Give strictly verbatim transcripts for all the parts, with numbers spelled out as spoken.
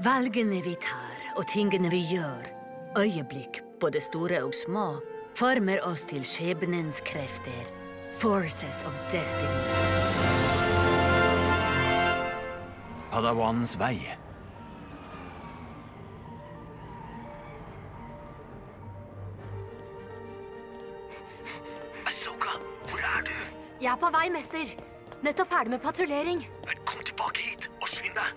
Valgene vi tar, og tingene vi gjør, øyeblikk, både store og små, former oss til skjebnens krefter, forces of destiny. Padawanens vei. Ahsoka, hvor er du? Jeg er på vei, mester. Nettopp ferdig med patruljering. Kom tilbake hit, og skynd deg!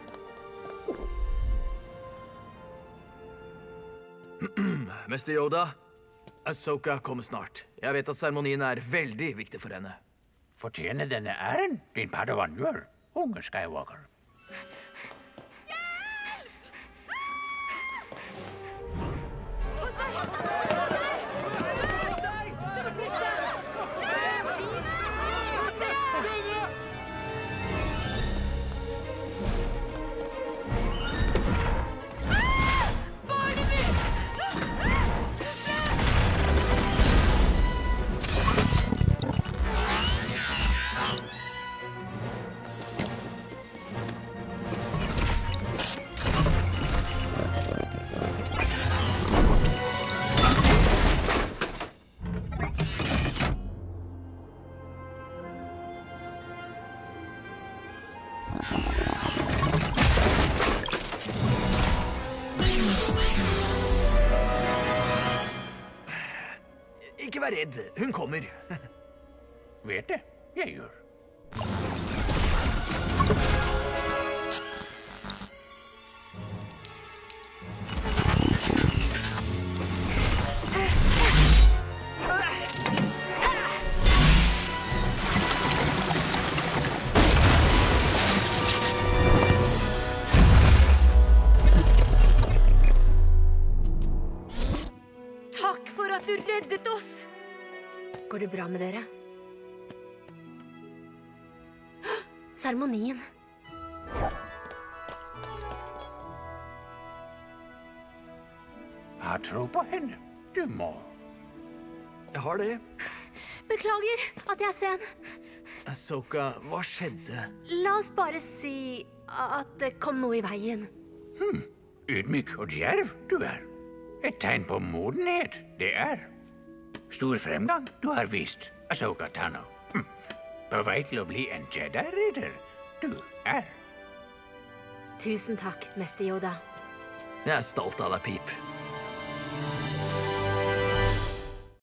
Mester Yoda, Ahsoka kommer snart. Jeg vet at seremonien er veldig viktig for henne. Fortjener denne æren, din padawan gjør, unge Skywalker. Ikke vær redd, hun kommer. Vet det, jeg gjør. Takk for at du reddet oss! Går det bra med dere? Seremonien. Ha tro på henne, du må. Jeg har det. Beklager at jeg er sen. Ahsoka, hva skjedde? La oss bare si at det kom noe i veien. Hm, ydmyk og djerv du er. Et tegn på modenhet, det er. Stor fremgang du har vist, Ahsoka Tano. Hm. På vei til å bli en Jedi-ridder du er. Tusen takk, mester Yoda. Jeg er stolt av deg, Pip.